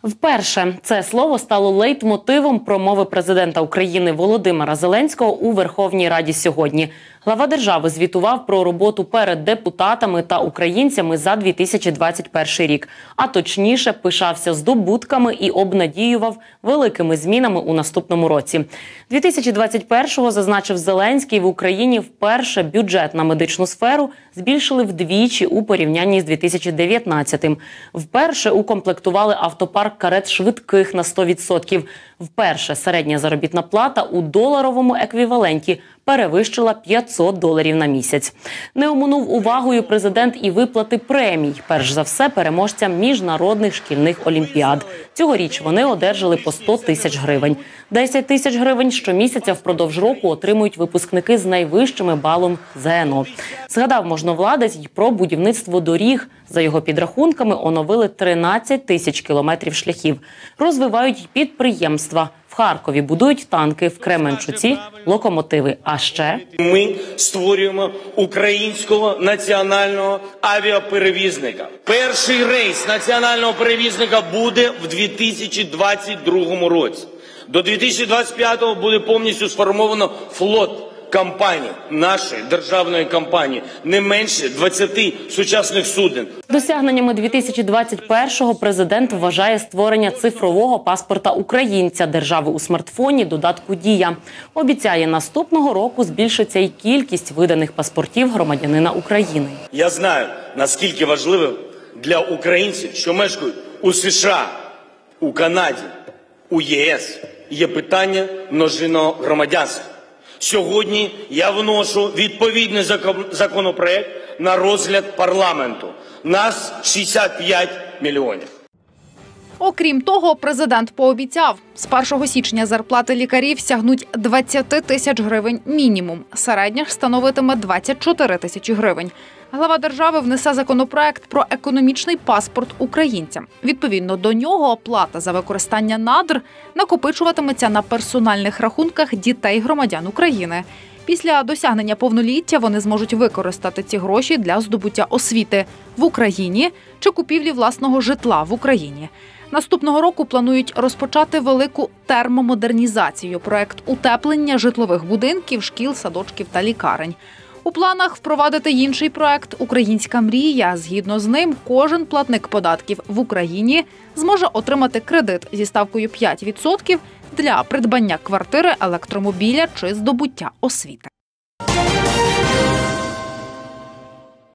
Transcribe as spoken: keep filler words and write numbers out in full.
Вперше це слово стало лейтмотивом промови президента України Володимира Зеленського у Верховній Раді сьогодні. Глава держави звітував про роботу перед депутатами та українцями за дві тисячі двадцять перший рік. А точніше, пишався здобутками і обнадіював великими змінами у наступному році. дві тисячі двадцять першого, зазначив Зеленський, в Україні вперше бюджет на медичну сферу збільшили вдвічі у порівнянні з дві тисячі дев'ятнадцятим. Вперше укомплектували автопарк карет швидких на сто відсотків. Вперше середня заробітна плата у доларовому еквіваленті перевищила п'ятсот доларів на місяць. Не оминув увагою президент і виплати премій, перш за все переможцям міжнародних шкільних олімпіад. Цьогоріч вони одержали по сто тисяч гривень. десять тисяч гривень щомісяця впродовж року отримують випускники з найвищими балом ЗНО. Згадав можновладець й про будівництво доріг. За його підрахунками, оновили тринадцять тисяч кілометрів шляхів. Розвивають й підприємства. В Харкові будують танки, в Кременчуці – локомотиви. А ще… Ми створюємо українського національного авіаперевізника. Перший рейс національного перевізника буде в дві тисячі двадцять другому році. До дві тисячі двадцять п'ятого буде повністю сформовано флот компаній, нашої державної компанії, не менше двадцяти сучасних суден. Досягненнями дві тисячі двадцять першого президент вважає створення цифрового паспорта українця держави у смартфоні додатку «Дія». Обіцяє, наступного року збільшиться й кількість виданих паспортів громадянина України. Я знаю, наскільки важливо для українців, що мешкають у США, у Канаді, у ЄС, є питання множинного громадянства. Сьогодні я вношу відповідний законопроект на розгляд парламенту. Нас шістдесят п'ять мільйонів. Окрім того, президент пообіцяв, з першого січня зарплати лікарів сягнуть двадцять тисяч гривень мінімум. Середня ж становитиме двадцять чотири тисячі гривень. Глава держави внесе законопроект про економічний паспорт українцям. Відповідно до нього оплата за використання надр накопичуватиметься на персональних рахунках дітей громадян України. Після досягнення повноліття вони зможуть використати ці гроші для здобуття освіти в Україні чи купівлі власного житла в Україні. Наступного року планують розпочати велику термомодернізацію – проект утеплення житлових будинків, шкіл, садочків та лікарень. У планах впровадити інший проект «Українська мрія». Згідно з ним, кожен платник податків в Україні зможе отримати кредит зі ставкою п'ять відсотків для придбання квартири, електромобіля чи здобуття освіти.